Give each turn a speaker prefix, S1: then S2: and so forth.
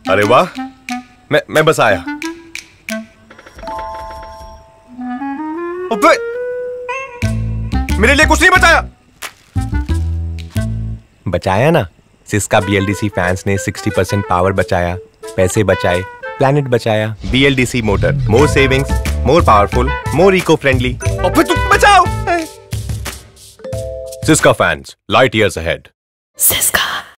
S1: अरे वाह, मैं बस आया। अबे, मेरे लिए कुछ नहीं बचाया। बचाया ना। सिस्का BLDC फैंस ने 60% पावर बचाया, पैसे बचाए, प्लैनेट बचाया। BLDC motor, more savings, more powerful, more eco friendly. अबे तुम बचाओ। Syska fans, light years ahead.
S2: Syska.